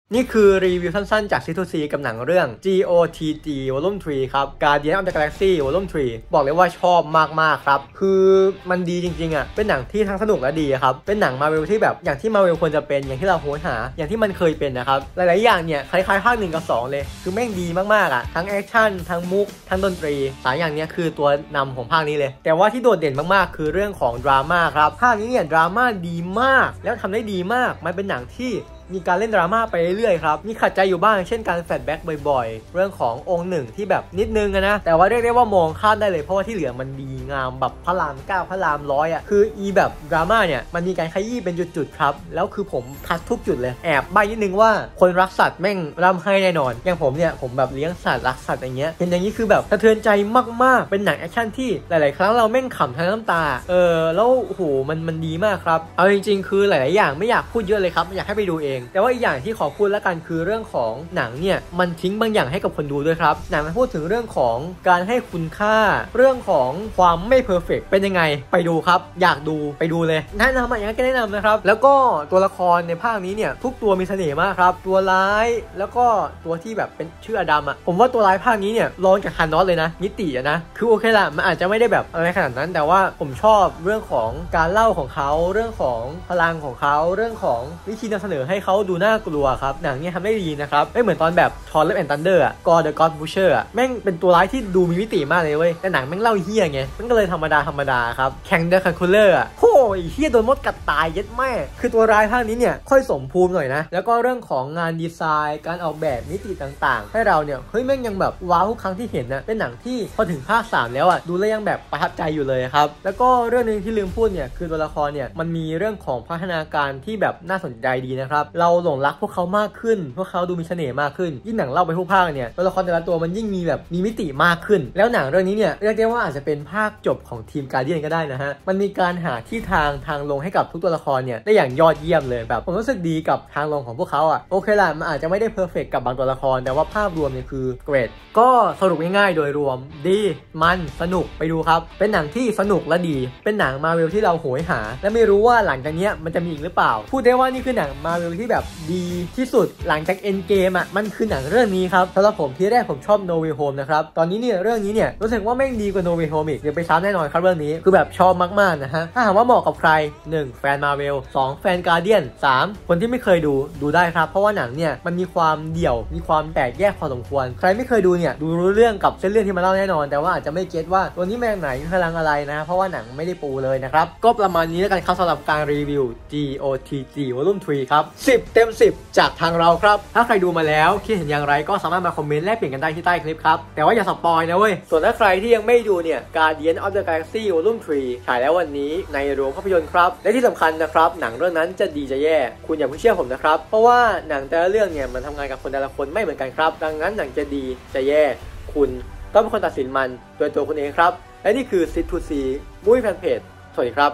นี่คือรีวิวสั้นๆจาก C2C กับหนังเรื่อง GOTG Volume 3 ครับ Guardian of the Galaxy Volume 3 บอกเลยว่าชอบมากๆครับคือมันดีจริงๆอ่ะเป็นหนังที่ทั้งสนุกและดีครับเป็นหนัง Marvel ที่แบบอย่างที่ Marvel ควรจะเป็นอย่างที่เราโหยหาอย่างที่มันเคยเป็นนะครับหลายๆอย่างเนี่ยคล้ายๆภาค1กับ2เลยคือแม่งดีมากๆอ่ะทั้งแอคชั่นทั้งมุกทั้งดนตรี3อย่างนี้คือตัวนำของภาคนี้เลยแต่ว่าที่โดดเด่นมากๆคือเรื่องของดราม่าครับภาคนี้เนี่ยดราม่าดีมากแล้วทำได้ดีมากมันเป็นหนังที่มีการเล่นดราม่าไปเรื่อยๆครับมีขัดใจอยู่บ้างเช่นการแฟลชแบ็กบ่อยๆเรื่องขององค์หนึ่งที่แบบนิดนึงนะแต่ว่าเรียกได้ว่ามองข้ามได้เลยเพราะว่าที่เหลือมันดีงามแบบพระราม9พระราม100อ่ะคืออีแบบดราม่าเนี่ยมันมีการขยี้เป็นจุดๆครับแล้วคือผมทัดทุกจุดเลยแอบใบ้นิดนึงว่าคนรักสัตว์แม่งร่ำให้แน่นอนอย่างผมเนี่ยผมแบบเลี้ยงสัตว์รักสัตว์อย่างเงี้ยเห็นอย่างนี้คือแบบสะเทือนใจมากๆเป็นหนังแอคชั่นที่หลายๆครั้งเราแม่งขำทั้งน้ำตาแล้วโอ้โหมันดีมากครับเอาจริงๆคือหลายๆอย่างไม่อยากพูดเยอะเลยครับอยากให้ไปดูเองแต่ว่าอีกอย่างที่ขอพูดแล้วกันคือเรื่องของหนังเนี่ยมันทิ้งบางอย่างให้กับคนดูด้วยครับหนังมันพูดถึงเรื่องของการให้คุณค่าเรื่องของความไม่เพอร์เฟกต์เป็นยังไงไปดูครับอยากดูไปดูเลยแนะนำอย่างนั้นก็แนะนำนะครับแล้วก็ตัวละครในภาคนี้เนี่ยทุกตัวมีเสน่ห์มากครับตัวร้ายแล้วก็ตัวที่แบบเป็นชื่ออดัมอ่ะผมว่าตัวร้ายภาคนี้เนี่ยรองจากธานอสเลยนะมิตินะคือโอเคละมันอาจจะไม่ได้แบบอะไรขนาดนั้นแต่ว่าผมชอบเรื่องของการเล่าของเขาเรื่องของพลังของเขาเรื่องของวิธีนำเสนอให้เขาดูน่ากลัวครับหนังนี้ทำได้ดีนะครับไม่เหมือนตอนแบบทอร์เรฟแอนด์ทันเดอร์อ่ะกอร์เดอะก็อดบูเชอร์อ่ะแม่งเป็นตัวร้ายที่ดูมีมิติมากเลยเว้ยแต่หนังแม่งเล่าเฮี้ยไงมันก็เลยธรรมดาครับแข่งเดอะคันคูลเลอร์อ่ะโอ้ยเฮี้ยโดนมดกัดตายยัดแม่คือตัวร้ายภาคนี้เนี่ยค่อยสมภูมิหน่อยนะแล้วก็เรื่องของงานดีไซน์การออกแบบมิติต่างๆให้เราเนี่ยเฮ้ยแม่งยังแบบว้าวทุกครั้งที่เห็นนะเป็นหนังที่พอถึงภาค3แล้วอ่ะดูแล้วยังแบบประทับใจอยู่เลยครับแล้วก็เรื่องนึงที่ลืมพูดเนี่ยคือตัวละครเนี่ยมันมีเรื่องของพัฒนาการที่แบบน่าสนใจดีนะครับเราหลงรักพวกเขามากขึ้นพวกเขาดูมีเสน่ห์มากขึ้นยิ่งหนังเล่าไปทุกภาคเนี่ยตัวละครแต่ละตัวมันยิ่งมีแบบมีมิติมากขึ้นแล้วหนังเรื่องนี้เนี่ยเรียกได้ว่าอาจจะเป็นภาคจบของทีมการ์เดียนก็ได้นะฮะมันมีการหาที่ทางลงให้กับทุกตัวละครเนี่ยได้อย่างยอดเยี่ยมเลยแบบผมรู้สึกดีกับทางลงของพวกเขาอ่ะโอเคล่ะมันอาจจะไม่ได้เพอร์เฟกต์กับบางตัวละครแต่ว่าภาพรวมเนี่ยคือเกรดก็สรุปง่ายๆโดยรวมดีมันสนุกไปดูครับเป็นหนังที่สนุกและดีเป็นหนังมาเวลที่เราโหยหาและไม่รู้ว่าหลังจากนี้มันจะมีอีกหรือเปล่าพูดได้ว่านี่คือหนังมาเวลที่แบบดีที่สุดหลังจากเอ็นเกมอ่ะมันคือหนังเรื่องนี้ครับสำหรับผมที่แรกผมชอบ No Way Home นะครับตอนนี้เนี่ยเรื่องนี้เนี่ยรู้สึกว่าแม่งดีกว่า No Way Home อีกเดี๋ยวไปซ้ำแน่นอนครับเรื่องนี้คือแบบชอบมากๆนะฮะถ้าถามว่าเหมาะกับใคร1แฟนมาเวล2แฟนการ์เดียน3คนที่ไม่เคยดูได้ครับเพราะว่าหนังเนี่ยมันมีความเดี่ยวมีความแตกแยกพอสมควรใครไม่เคยดูเนี่ยดูรู้เรื่องกับเส้นเรื่องที่มาเล่าแน่นอนแต่ว่าอาจจะไม่เก็ตว่าตัวนี้แม่งไหนพลังอะไรนะเพราะว่าหนังไม่ได้ปูเลยนะครับก็ประมาณนี้แล้วกันครับสำหรับการรีวิว GOTG Volume 3 ครับ10 เต็ม 10จากทางเราครับถ้าใครดูมาแล้วคิดเห็นอย่างไรก็สามารถมาคอมเมนต์แลกเปลี่ยนกันได้ที่ใต้คลิปครับแต่ว่าอย่าสปอยนะเว้ยส่วนถ้าใครที่ยังไม่ดูเนี่ย Guardian of the Galaxy Volume 3 ฉายแล้ววันนี้ในโรงภาพยนตร์ครับและที่สำคัญนะครับหนังเรื่องนั้นจะดีจะแย่คุณอย่าเพิ่งเชื่อผมนะครับเพราะว่าหนังแต่ละเรื่องเนี่ยมันทำงานกับคนแต่ละคนไม่เหมือนกันครับดังนั้นหนังจะดีจะแย่คุณต้องเป็นคนตัดสินมันโดยตัวคุณเองครับและนี่คือ C2C Movie Fan Page สวัสดีครับ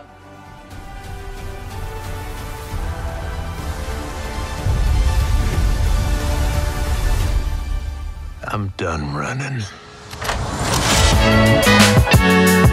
I'm done running.